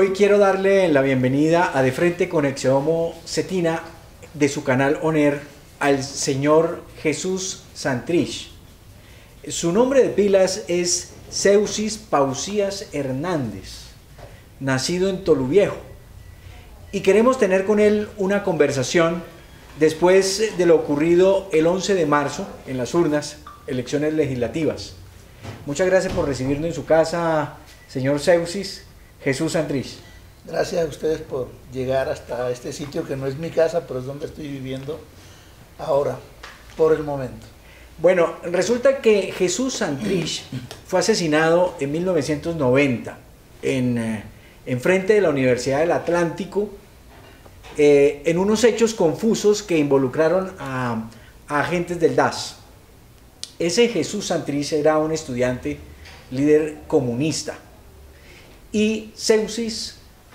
Hoy quiero darle la bienvenida a De Frente con Exeomo Cetina de su canal ONER al señor Jesús Santrich. Su nombre de pilas es Zeusis Pausías Hernández, nacido en Toluviejo, y queremos tener con él una conversación después de lo ocurrido el 11 de marzo en las urnas, elecciones legislativas. Muchas gracias por recibirnos en su casa, señor Zeusis. Jesús Santrich. Gracias a ustedes por llegar hasta este sitio que no es mi casa, pero es donde estoy viviendo ahora, por el momento. Bueno, resulta que Jesús Santrich fue asesinado en 1990 en frente de la Universidad del Atlántico en unos hechos confusos que involucraron a agentes del DAS. Ese Jesús Santrich era un estudiante líder comunista. Y Zeusis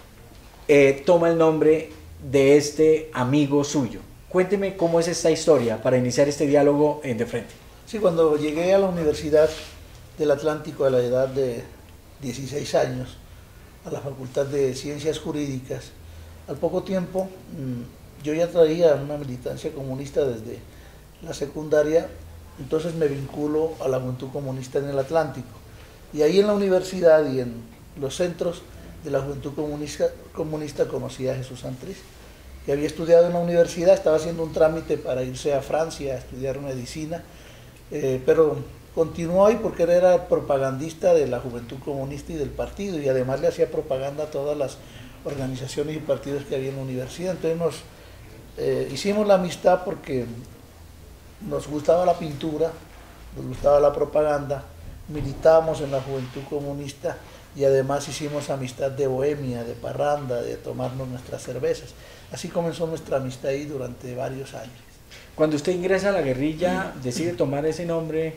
toma el nombre de este amigo suyo. Cuénteme cómo es esta historia para iniciar este diálogo en De Frente. Sí, cuando llegué a la Universidad del Atlántico a la edad de 16 años, a la Facultad de Ciencias Jurídicas, al poco tiempo yo ya traía una militancia comunista desde la secundaria, entonces me vinculo a la Juventud Comunista en el Atlántico. Y ahí en la universidad y en los centros de la Juventud Comunista conocí a Jesús Santrich, que había estudiado en la universidad, estaba haciendo un trámite para irse a Francia a estudiar medicina, pero continuó ahí porque él era propagandista de la Juventud Comunista y del partido, y además le hacía propaganda a todas las organizaciones y partidos que había en la universidad. Entonces hicimos la amistad porque nos gustaba la pintura, nos gustaba la propaganda, militábamos en la Juventud Comunista y además hicimos amistad de bohemia, de parranda, de tomarnos nuestras cervezas. Así comenzó nuestra amistad ahí durante varios años. Cuando usted ingresa a la guerrilla, ¿decide tomar ese nombre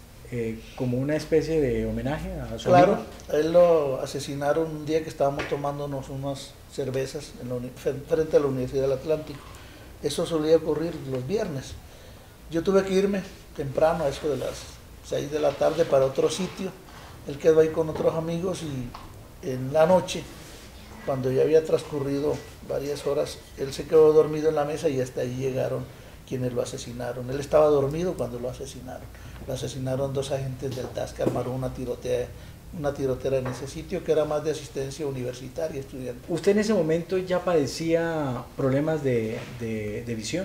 como una especie de homenaje a su amigo? Claro, a él lo asesinaron un día que estábamos tomándonos unas cervezas frente a la Universidad del Atlántico. Eso solía ocurrir los viernes. Yo tuve que irme temprano, a eso de las 6 de la tarde, para otro sitio. Él quedó ahí con otros amigos y en la noche, cuando ya había transcurrido varias horas, él se quedó dormido en la mesa y hasta ahí llegaron quienes lo asesinaron. Él estaba dormido cuando lo asesinaron. Lo asesinaron dos agentes del DAS que armaron una tirotera en ese sitio, que era más de asistencia universitaria, estudiantil. ¿Usted en ese momento ya padecía problemas de visión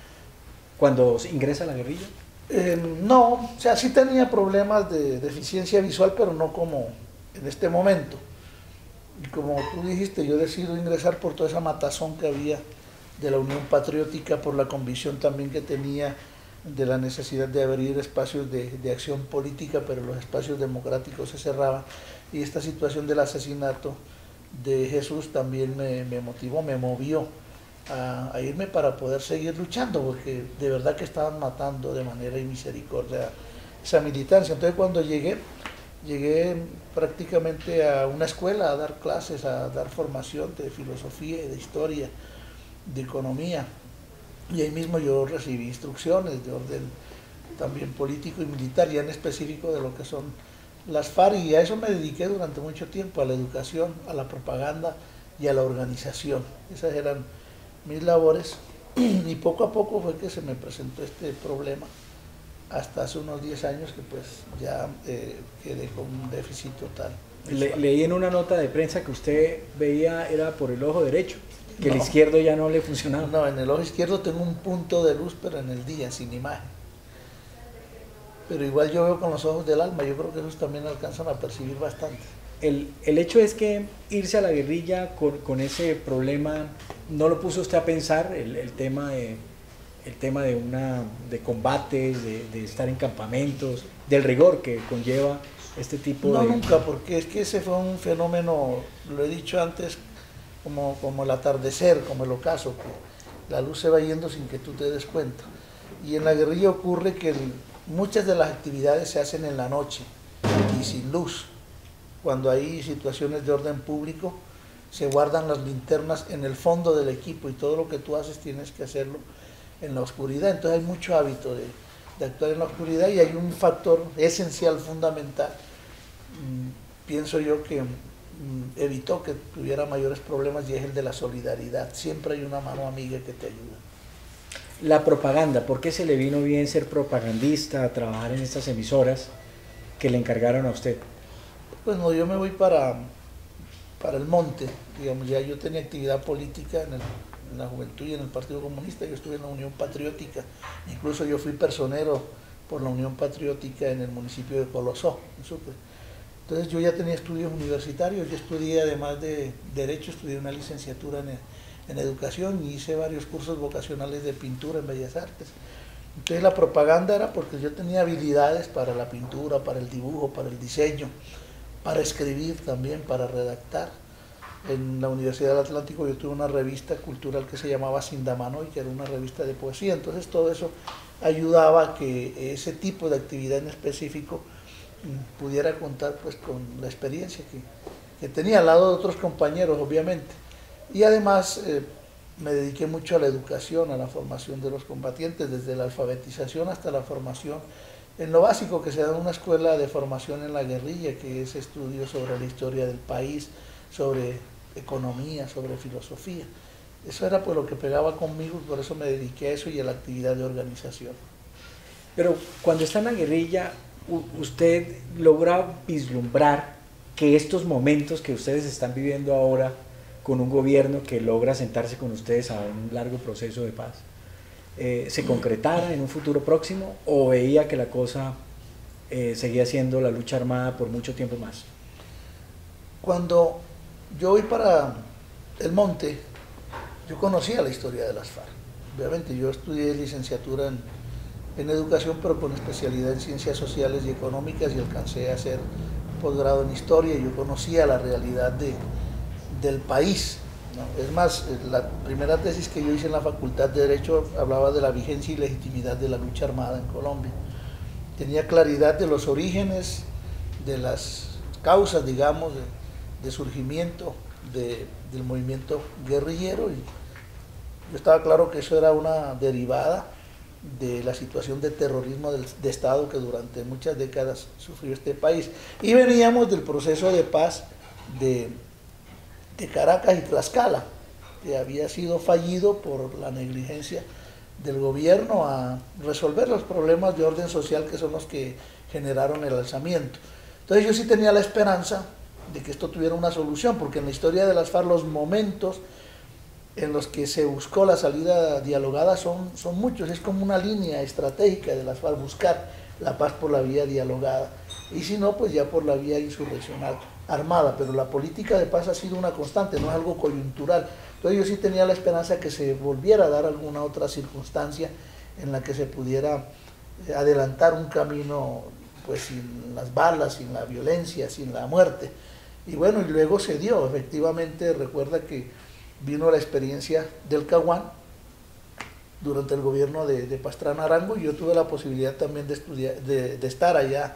cuando ingresa a la guerrilla? No, o sea, sí tenía problemas de deficiencia visual, pero no como en este momento. Y como tú dijiste, yo decido ingresar por toda esa matazón que había de la Unión Patriótica, por la convicción también que tenía de la necesidad de abrir espacios de acción política, pero los espacios democráticos se cerraban. Y esta situación del asesinato de Jesús también me motivó, me movió a irme para poder seguir luchando, porque de verdad que estaban matando de manera inmisericordia esa militancia. Entonces cuando llegué prácticamente a una escuela a dar clases, a dar formación de filosofía, de historia, de economía, y ahí mismo yo recibí instrucciones de orden también político y militar, ya en específico de lo que son las FARC, y a eso me dediqué durante mucho tiempo, a la educación, a la propaganda y a la organización. Esas eran mis labores, y poco a poco fue que se me presentó este problema, hasta hace unos 10 años que pues ya quedé con un déficit total. Leí en una nota de prensa que usted veía era por el ojo derecho, que el izquierdo ya no le funcionaba. No, en el ojo izquierdo tengo un punto de luz, pero en el día, sin imagen. Pero igual yo veo con los ojos del alma, yo creo que esos también alcanzan a percibir bastante. El hecho es que irse a la guerrilla con ese problema, ¿no lo puso usted a pensar el tema de combates, de estar en campamentos, del rigor que conlleva este tipo de...? No, nunca, porque es que ese fue un fenómeno, lo he dicho antes, como el atardecer, como el ocaso, que la luz se va yendo sin que tú te des cuenta. Y en la guerrilla ocurre que muchas de las actividades se hacen en la noche y sin luz. Cuando hay situaciones de orden público, se guardan las linternas en el fondo del equipo y todo lo que tú haces tienes que hacerlo en la oscuridad. Entonces hay mucho hábito de actuar en la oscuridad, y hay un factor esencial, fundamental, pienso yo, que evitó que tuviera mayores problemas, y es el de la solidaridad. Siempre hay una mano amiga que te ayuda. La propaganda, ¿por qué se le vino bien ser propagandista, trabajar en estas emisoras que le encargaron a usted? Bueno, yo me voy para el monte, digamos, ya yo tenía actividad política en la juventud y en el Partido Comunista. Yo estuve en la Unión Patriótica, incluso yo fui personero por la Unión Patriótica en el municipio de Colosó, en Sucre. Entonces yo ya tenía estudios universitarios, yo estudié, además de Derecho, estudié una licenciatura en Educación y hice varios cursos vocacionales de pintura en Bellas Artes. Entonces la propaganda era porque yo tenía habilidades para la pintura, para el dibujo, para el diseño, para escribir también, para redactar. En la Universidad del Atlántico yo tuve una revista cultural que se llamaba Sindamanoy, que era una revista de poesía. Entonces todo eso ayudaba a que ese tipo de actividad en específico pudiera contar pues con la experiencia que tenía al lado de otros compañeros, obviamente. Y además me dediqué mucho a la educación, a la formación de los combatientes, desde la alfabetización hasta la formación en lo básico que se da en una escuela de formación en la guerrilla, que es estudio sobre la historia del país, sobre economía, sobre filosofía. Eso era pues lo que pegaba conmigo, y por eso me dediqué a eso y a la actividad de organización. Pero cuando está en la guerrilla, ¿usted logra vislumbrar que estos momentos que ustedes están viviendo ahora, con un gobierno que logra sentarse con ustedes a un largo proceso de paz, se concretara en un futuro próximo, o veía que la cosa seguía siendo la lucha armada por mucho tiempo más? Cuando yo voy para el monte, yo conocía la historia de las FARC. Obviamente yo estudié licenciatura en educación, pero con especialidad en ciencias sociales y económicas, y alcancé a hacer posgrado en historia, y yo conocía la realidad del país, ¿no? Es más, la primera tesis que yo hice en la Facultad de Derecho hablaba de la vigencia y legitimidad de la lucha armada en Colombia. Tenía claridad de los orígenes, de las causas, digamos, de surgimiento del movimiento guerrillero, y yo estaba claro que eso era una derivada de la situación de terrorismo de Estado que durante muchas décadas sufrió este país. Y veníamos del proceso de paz de Caracas y Tlaxcala, que había sido fallido por la negligencia del gobierno a resolver los problemas de orden social que son los que generaron el alzamiento. Entonces yo sí tenía la esperanza de que esto tuviera una solución, porque en la historia de las FARC los momentos en los que se buscó la salida dialogada son muchos. Es como una línea estratégica de las FARC, buscar la paz por la vía dialogada, y si no, pues ya por la vía insurreccional armada. Pero la política de paz ha sido una constante, no es algo coyuntural. Entonces yo sí tenía la esperanza que se volviera a dar alguna otra circunstancia en la que se pudiera adelantar un camino pues sin las balas, sin la violencia, sin la muerte. Y bueno, y luego se dio, efectivamente. Recuerda que vino la experiencia del Caguán durante el gobierno de Pastrana Arango, y yo tuve la posibilidad también de estudiar, de estar allá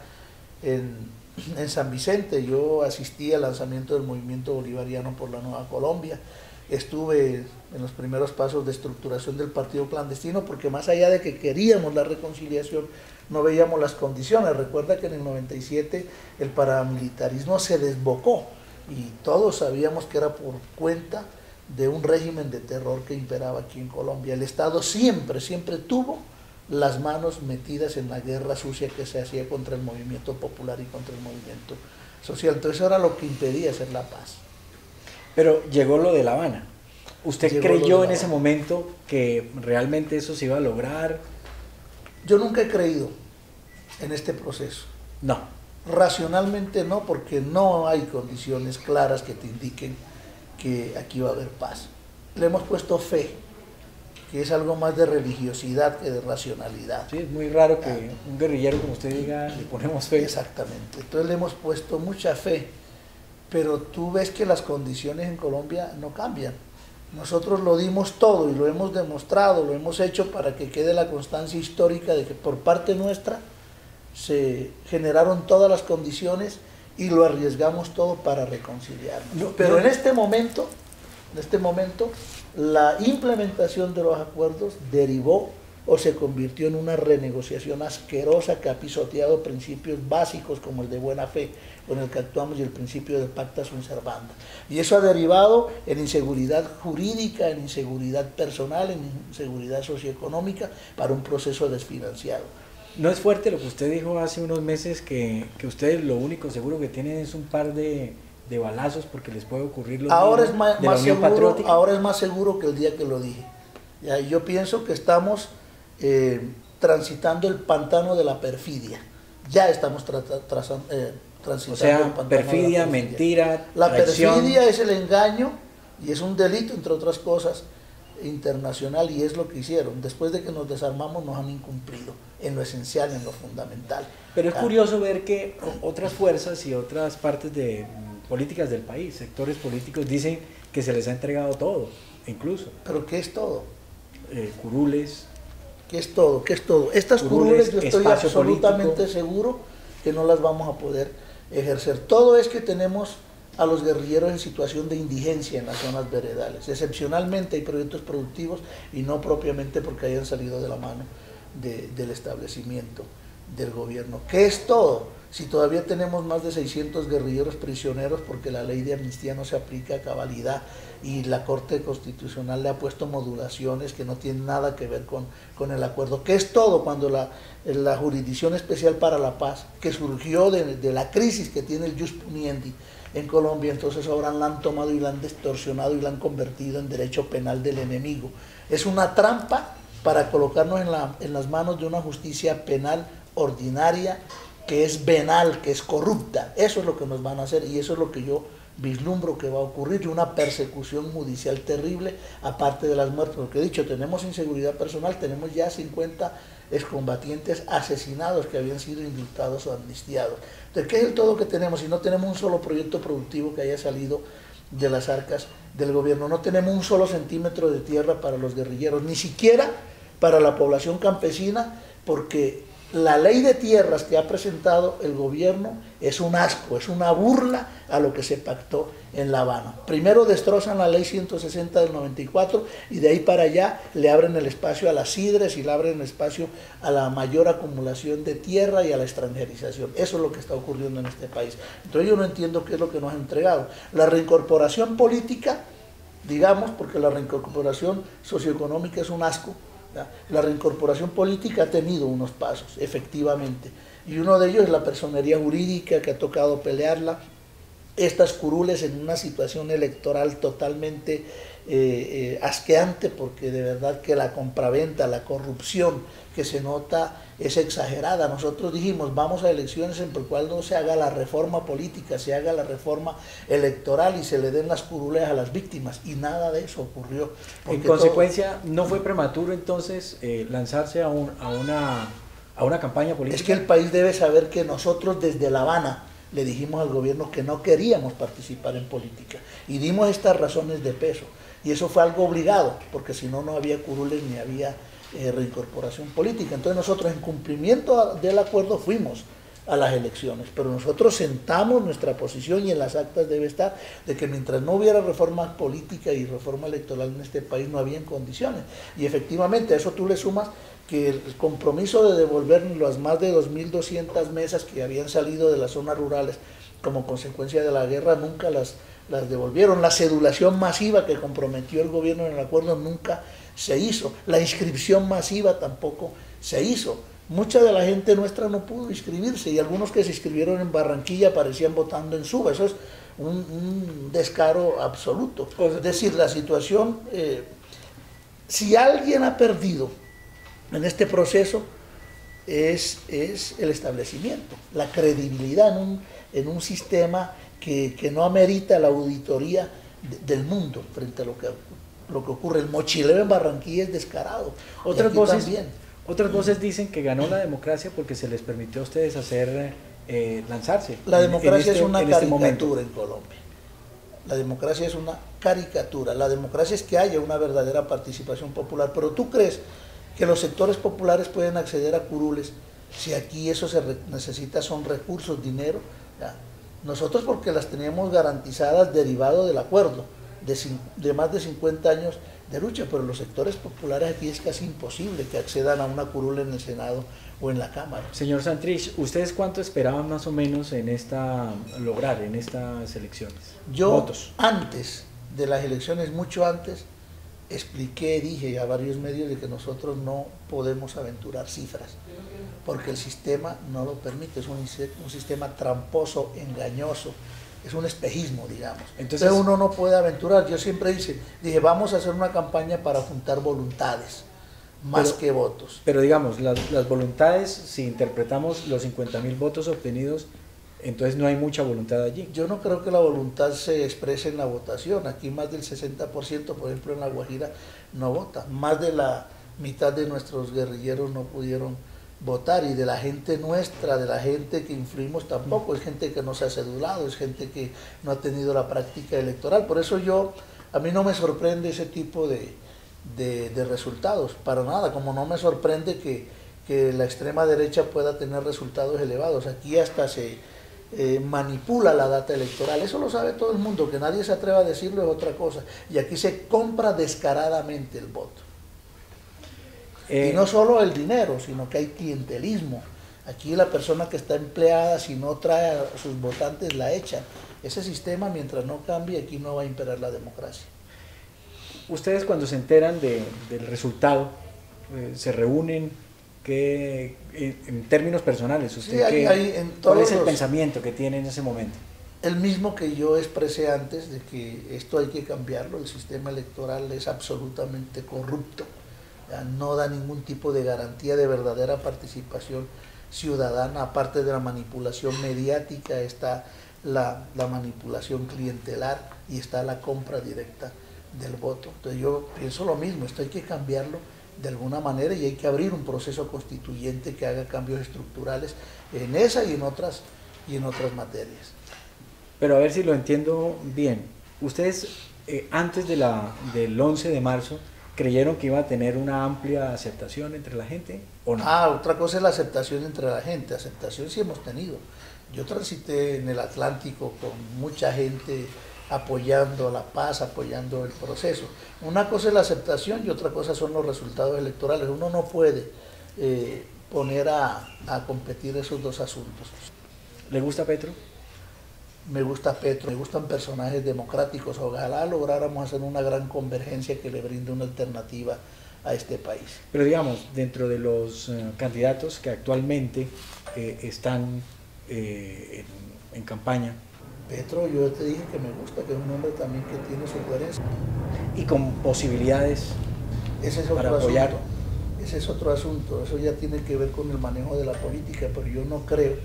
en San Vicente. Yo asistí al lanzamiento del movimiento bolivariano por la Nueva Colombia, estuve en los primeros pasos de estructuración del partido clandestino, porque más allá de que queríamos la reconciliación, no veíamos las condiciones. Recuerda que en el 97 el paramilitarismo se desbocó, y todos sabíamos que era por cuenta de un régimen de terror que imperaba aquí en Colombia. El Estado siempre tuvo las manos metidas en la guerra sucia que se hacía contra el movimiento popular y contra el movimiento social. Entonces eso era lo que impedía hacer la paz. Pero llegó lo de La Habana. ¿Usted creyó en ese momento que realmente eso se iba a lograr? Yo nunca he creído en este proceso. No. Racionalmente no, porque no hay condiciones claras que te indiquen que aquí va a haber paz. Le hemos puesto fe, que es algo más de religiosidad que de racionalidad. Sí, es muy raro que un guerrillero como usted diga, le ponemos fe. Exactamente. Entonces le hemos puesto mucha fe, pero tú ves que las condiciones en Colombia no cambian. Nosotros lo dimos todo y lo hemos demostrado, lo hemos hecho para que quede la constancia histórica de que por parte nuestra se generaron todas las condiciones y lo arriesgamos todo para reconciliarnos. Pero en este momento, la implementación de los acuerdos derivó o se convirtió en una renegociación asquerosa que ha pisoteado principios básicos como el de buena fe, con el que actuamos, y el principio de pacta sunt servanda. Y eso ha derivado en inseguridad jurídica, en inseguridad personal, en inseguridad socioeconómica para un proceso desfinanciado. ¿No es fuerte lo que usted dijo hace unos meses, que ustedes lo único seguro que tienen es un par de balazos porque les puede ocurrir lo ahora mismo es de la Unión Patriótica? Ahora es más seguro que el día que lo dije. Ya, yo pienso que estamos transitando el pantano de la perfidia. Ya estamos transitando o sea, el pantano perfidia, de la mentira, La traición. perfidia es el engaño y es un delito, entre otras cosas, internacional, y es lo que hicieron. Después de que nos desarmamos nos han incumplido en lo esencial, en lo fundamental. Pero es curioso ver que otras fuerzas y otras partes de políticas del país, sectores políticos, dicen que se les ha entregado todo, incluso. ¿Pero qué es todo? Curules. ¿Qué es todo? ¿Qué es todo? Estas curules yo estoy absolutamente político, seguro que no las vamos a poder ejercer. Todo es que tenemos a los guerrilleros en situación de indigencia en las zonas veredales. Excepcionalmente hay proyectos productivos y no propiamente porque hayan salido de la mano del establecimiento del gobierno. ¿Qué es todo? Si todavía tenemos más de 600 guerrilleros prisioneros porque la ley de amnistía no se aplica a cabalidad y la Corte Constitucional le ha puesto modulaciones que no tienen nada que ver con el acuerdo. ¿Qué es todo? Cuando la Jurisdicción Especial para la Paz, que surgió de la crisis que tiene el Jus Puniendi en Colombia, entonces ahora la han tomado y la han distorsionado y la han convertido en derecho penal del enemigo. Es una trampa para colocarnos en las manos de una justicia penal ordinaria, que es venal, que es corrupta. Eso es lo que nos van a hacer y eso es lo que yo vislumbro que va a ocurrir, y una persecución judicial terrible, aparte de las muertes. Porque he dicho, tenemos inseguridad personal, tenemos ya 50 excombatientes asesinados que habían sido indultados o amnistiados. Entonces, ¿qué es el todo que tenemos? Si no tenemos un solo proyecto productivo que haya salido de las arcas del gobierno, no tenemos un solo centímetro de tierra para los guerrilleros, ni siquiera para la población campesina, porque la ley de tierras que ha presentado el gobierno es un asco, es una burla a lo que se pactó en La Habana. Primero destrozan la ley 160 del 94 y de ahí para allá le abren el espacio a las sidres y le abren el espacio a la mayor acumulación de tierra y a la extranjerización. Eso es lo que está ocurriendo en este país. Entonces yo no entiendo qué es lo que nos han entregado. La reincorporación política, digamos, porque la reincorporación socioeconómica es un asco. La reincorporación política ha tenido unos pasos, efectivamente, y uno de ellos es la personería jurídica, que ha tocado pelearla. Estas curules en una situación electoral totalmente asqueante, porque de verdad que la compraventa, la corrupción que se nota es exagerada. Nosotros dijimos, vamos a elecciones en el cual no se haga la reforma política, se haga la reforma electoral y se le den las curules a las víctimas, y nada de eso ocurrió. En consecuencia, ¿no fue prematuro entonces lanzarse a una campaña política? Es que el país debe saber que nosotros desde La Habana le dijimos al gobierno que no queríamos participar en política y dimos estas razones de peso, y eso fue algo obligado, porque si no, no había curules ni había reincorporación política. Entonces nosotros, en cumplimiento del acuerdo, fuimos a las elecciones, pero nosotros sentamos nuestra posición, y en las actas debe estar, de que mientras no hubiera reforma política y reforma electoral en este país, no había condiciones. Y efectivamente a eso tú le sumas que el compromiso de devolver las más de 2.200 mesas que habían salido de las zonas rurales como consecuencia de la guerra, nunca las devolvieron. La cedulación masiva que comprometió el gobierno en el acuerdo nunca se hizo. La inscripción masiva tampoco se hizo. Mucha de la gente nuestra no pudo inscribirse, y algunos que se inscribieron en Barranquilla parecían votando en Suba. Eso es un descaro absoluto. Es decir, la situación, si alguien ha perdido en este proceso, es el establecimiento, la credibilidad en un sistema que no amerita la auditoría del mundo frente a lo que ocurre. El mochileo en Barranquilla es descarado. Otras voces dicen que ganó la democracia porque se les permitió a ustedes lanzarse. La democracia es una caricatura en Colombia. La democracia es una caricatura. La democracia es que haya una verdadera participación popular. Pero ¿tú crees que los sectores populares pueden acceder a curules si aquí eso se necesita son recursos, dinero? ¿Ya? Nosotros, porque las teníamos garantizadas derivado del acuerdo de más de 50 años de lucha, pero los sectores populares aquí es casi imposible que accedan a una curul en el Senado o en la Cámara. Señor Santrich, ¿ustedes cuánto esperaban más o menos lograr en estas elecciones? Yo, votos. Antes de las elecciones, mucho antes, dije a varios medios de que nosotros no podemos aventurar cifras, porque el sistema no lo permite, es un sistema tramposo, engañoso, es un espejismo, digamos. Entonces uno no puede aventurar. Yo siempre dije, vamos a hacer una campaña para juntar voluntades, más que votos. Pero digamos, las voluntades, si interpretamos los 50.000 votos obtenidos, entonces no hay mucha voluntad allí. Yo no creo que la voluntad se exprese en la votación. Aquí más del 60%, por ejemplo, en La Guajira no vota. Más de la mitad de nuestros guerrilleros no pudieron votar, y de la gente nuestra, de la gente que influimos tampoco, es gente que no se ha cedulado, es gente que no ha tenido la práctica electoral. Por eso a mí no me sorprende ese tipo de resultados, para nada, como no me sorprende que la extrema derecha pueda tener resultados elevados. Aquí hasta se manipula la data electoral, eso lo sabe todo el mundo, que nadie se atreva a decirlo es otra cosa, y aquí se compra descaradamente el voto. Y no solo el dinero, sino que hay clientelismo. Aquí la persona que está empleada, si no trae a sus votantes, la echan. Ese sistema, mientras no cambie, aquí no va a imperar la democracia. Ustedes, cuando se enteran del resultado, se reúnen, en términos personales, ¿usted cuál es el pensamiento que tiene en ese momento? El mismo que yo expresé antes, de que esto hay que cambiarlo. El sistema electoral es absolutamente corrupto. No da ningún tipo de garantía de verdadera participación ciudadana. Aparte de la manipulación mediática, está la manipulación clientelar y está la compra directa del voto. Entonces yo pienso lo mismo, esto hay que cambiarlo de alguna manera, y hay que abrir un proceso constituyente que haga cambios estructurales en esa y en otras materias. Pero a ver si lo entiendo bien. Ustedes antes del 11 de marzo ¿creyeron que iba a tener una amplia aceptación entre la gente o no? Otra cosa es la aceptación entre la gente. Aceptación sí hemos tenido. Yo transité en el Atlántico con mucha gente apoyando la paz, apoyando el proceso. Una cosa es la aceptación y otra cosa son los resultados electorales. Uno no puede poner a competir esos dos asuntos. ¿Le gusta Petro? Me gusta Petro, me gustan personajes democráticos. Ojalá lográramos hacer una gran convergencia que le brinde una alternativa a este país. Pero digamos, dentro de los candidatos que actualmente están en campaña, Petro, yo te dije que me gusta, que es un hombre también que tiene su coherencia. Y con posibilidades para apoyar. Ese es otro asunto, eso ya tiene que ver con el manejo de la política, pero yo no creo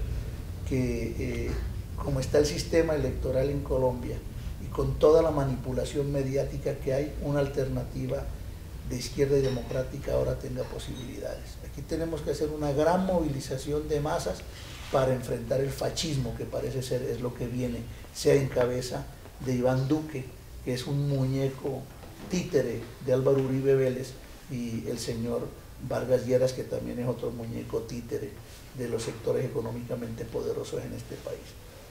que como está el sistema electoral en Colombia y con toda la manipulación mediática que hay, una alternativa de izquierda y democrática ahora tenga posibilidades. Aquí tenemos que hacer una gran movilización de masas para enfrentar el fascismo, que parece ser es lo que viene, sea en cabeza de Iván Duque, que es un muñeco títere de Álvaro Uribe Vélez, y el señor Vargas Lleras, que también es otro muñeco títere de los sectores económicamente poderosos en este país.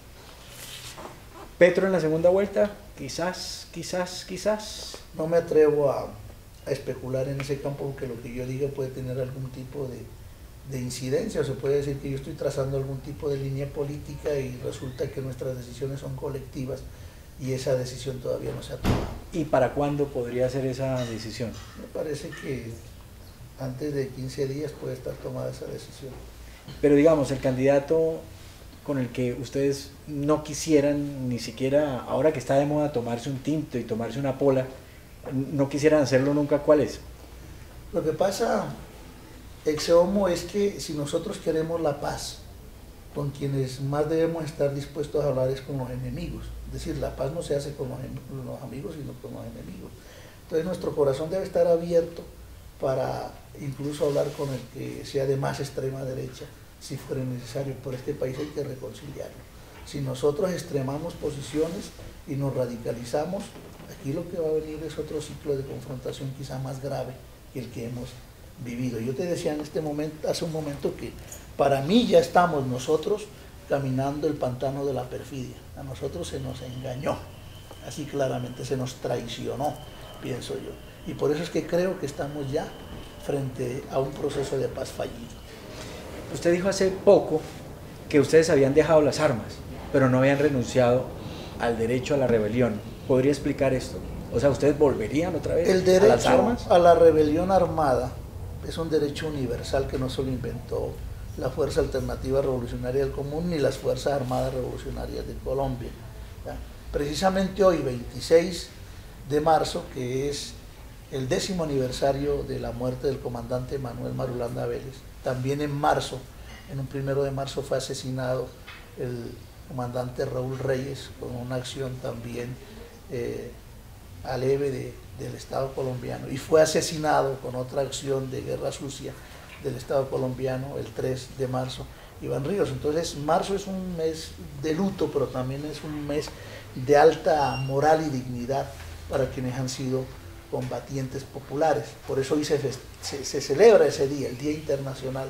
Petro en la segunda vuelta, quizás. No me atrevo a especular en ese campo, porque lo que yo diga puede tener algún tipo de incidencia, o se puede decir que yo estoy trazando algún tipo de línea política y resulta que nuestras decisiones son colectivas y esa decisión todavía no se ha tomado. ¿Y para cuándo podría ser esa decisión? Me parece que antes de 15 días puede estar tomada esa decisión. Pero digamos, el candidato con el que ustedes no quisieran ni siquiera, ahora que está de moda tomarse un tinto y tomarse una pola, no quisieran hacerlo nunca, ¿cuál es? Lo que pasa, ex homo, es que si nosotros queremos la paz, con quienes más debemos estar dispuestos a hablar es con los enemigos. Es decir, la paz no se hace con los amigos, sino con los enemigos. Entonces nuestro corazón debe estar abierto para incluso hablar con el que sea de más extrema derecha, si fuera necesario. Por este país hay que reconciliarlo. Si nosotros extremamos posiciones y nos radicalizamos, aquí lo que va a venir es otro ciclo de confrontación quizá más grave que el que hemos vivido. Yo te decía en este momento, hace un momento, que para mí ya estamos nosotros caminando el pantano de la perfidia. A nosotros se nos engañó, así claramente, se nos traicionó, pienso yo. Y por eso es que creo que estamos ya frente a un proceso de paz fallido. Usted dijo hace poco que ustedes habían dejado las armas, pero no habían renunciado al derecho a la rebelión. ¿Podría explicar esto? O sea, ¿ustedes volverían otra vez El derecho a las armas? a la rebelión armada es un derecho universal que no solo inventó la Fuerza Alternativa Revolucionaria del Común ni las Fuerzas Armadas Revolucionarias de Colombia. ¿Ya? Precisamente hoy, 26 de marzo, que es el 10º aniversario de la muerte del comandante Manuel Marulanda Vélez, también en marzo, en un 1 de marzo, fue asesinado el comandante Raúl Reyes con una acción también aleve del Estado colombiano, y fue asesinado con otra acción de guerra sucia del Estado colombiano el 3 de marzo Iván Ríos. Entonces marzo es un mes de luto, pero también es un mes de alta moral y dignidad para quienes han sido combatientes populares. Por eso hoy se celebra ese día, el Día Internacional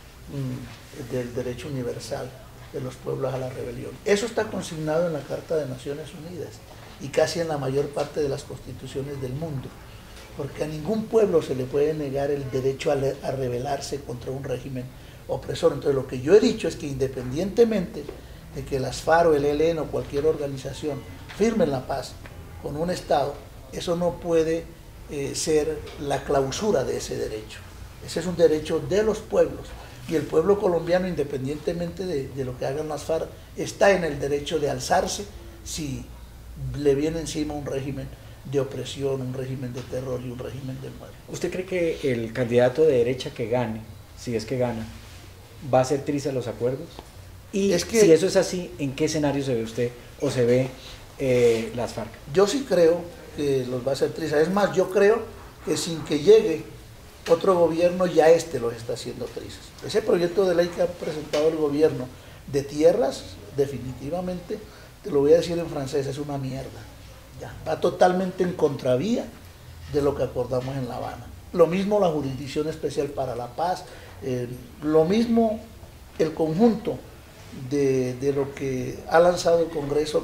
del Derecho Universal de los Pueblos a la Rebelión. Eso está consignado en la Carta de Naciones Unidas y casi en la mayor parte de las constituciones del mundo, porque a ningún pueblo se le puede negar el derecho a rebelarse contra un régimen opresor. Entonces lo que yo he dicho es que independientemente de que las FARC o el ELN o cualquier organización firmen la paz con un Estado, eso no puede ser la clausura de ese derecho. Ese es un derecho de los pueblos, y el pueblo colombiano, independientemente de lo que hagan las FARC, está en el derecho de alzarse si le viene encima un régimen de opresión, un régimen de terror y un régimen de muerte. ¿Usted cree que el candidato de derecha que gane, si es que gana, va a hacer trizas los acuerdos? Y es que, si eso es así, ¿en qué escenario se ve usted o se ve las FARC? Yo sí creo que los va a hacer trizas. Es más, yo creo que sin que llegue otro gobierno, ya los está haciendo trizas. Ese proyecto de ley que ha presentado el gobierno de tierras, definitivamente, te lo voy a decir en francés, es una mierda. Ya, va totalmente en contravía de lo que acordamos en La Habana. Lo mismo la Jurisdicción Especial para la Paz, lo mismo el conjunto de lo que ha lanzado el Congreso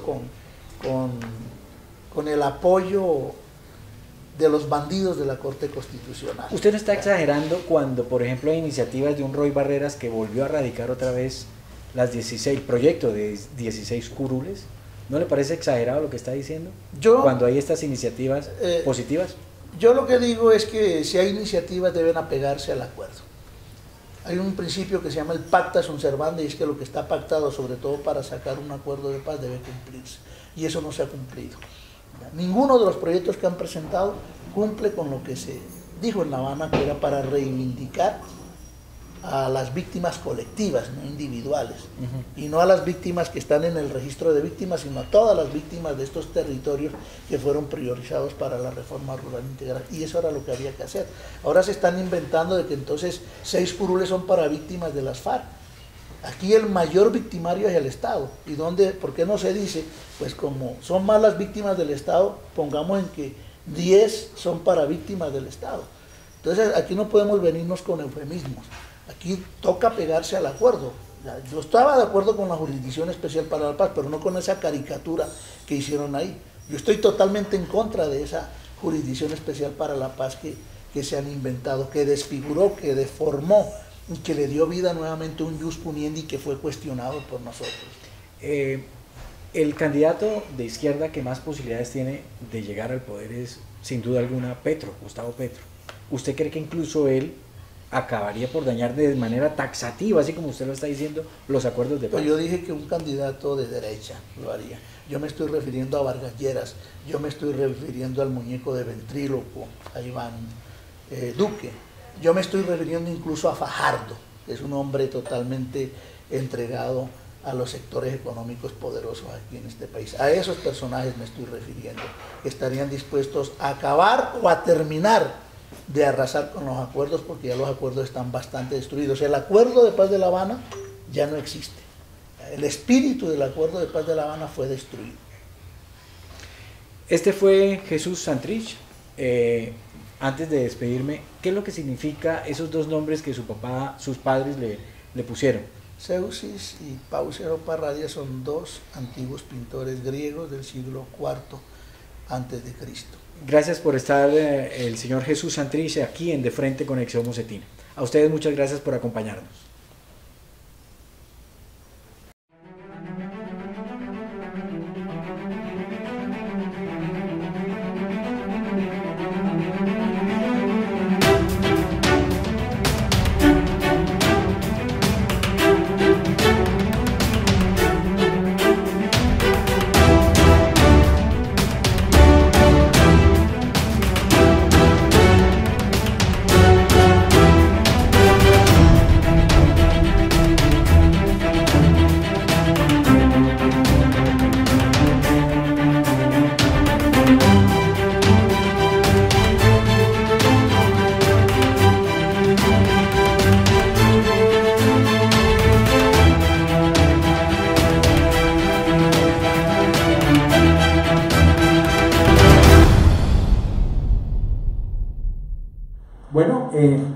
con el apoyo de los bandidos de la Corte Constitucional. ¿Usted no está exagerando cuando, por ejemplo, hay iniciativas de un Roy Barreras que volvió a radicar otra vez el proyecto de 16 curules? ¿No le parece exagerado lo que está diciendo? Cuando hay estas iniciativas positivas. Yo lo que digo es que si hay iniciativas deben apegarse al acuerdo. Hay un principio que se llama el pacta sunt servanda, y es que lo que está pactado, sobre todo para sacar un acuerdo de paz, debe cumplirse. Y eso no se ha cumplido. Ninguno de los proyectos que han presentado cumple con lo que se dijo en La Habana, que era para reivindicar a las víctimas colectivas, no individuales, y no a las víctimas que están en el registro de víctimas, sino a todas las víctimas de estos territorios que fueron priorizados para la reforma rural integral. Y eso era lo que había que hacer. Ahora se están inventando de que entonces 6 curules son para víctimas de las FARC. Aquí el mayor victimario es el Estado. ¿Y por qué no se dice? Pues como son más las víctimas del Estado, pongamos en que 10 son para víctimas del Estado. Entonces aquí no podemos venirnos con eufemismos. Aquí toca pegarse al acuerdo. Yo estaba de acuerdo con la Jurisdicción Especial para la Paz, pero no con esa caricatura que hicieron ahí. Yo estoy totalmente en contra de esa Jurisdicción Especial para la Paz que se han inventado, que desfiguró, que deformó y que le dio vida nuevamente a un jus puniendi que fue cuestionado por nosotros. El candidato de izquierda que más posibilidades tiene de llegar al poder es, sin duda alguna, Gustavo Petro. ¿Usted cree que incluso él acabaría por dañar de manera taxativa, así como usted lo está diciendo, los acuerdos de paz? Pues yo dije que un candidato de derecha lo haría. Yo me estoy refiriendo a Vargas Lleras, yo me estoy refiriendo al muñeco de ventríloco, a Iván Duque. Yo me estoy refiriendo incluso a Fajardo, que es un hombre totalmente entregado a los sectores económicos poderosos aquí en este país. A esos personajes me estoy refiriendo, que estarían dispuestos a acabar o a terminar de arrasar con los acuerdos, porque ya los acuerdos están bastante destruidos. El acuerdo de paz de La Habana ya no existe. El espíritu del acuerdo de paz de La Habana fue destruido. Este fue Jesús Santrich. Antes de despedirme, ¿qué es lo que significa esos dos nombres que sus padres le pusieron? Zeuxis y Pausiero Parradia son dos antiguos pintores griegos del siglo IV a.C. Gracias por estar el señor Jesús Santrich aquí en De Frente Conexión Mocetina. A ustedes muchas gracias por acompañarnos. Bueno,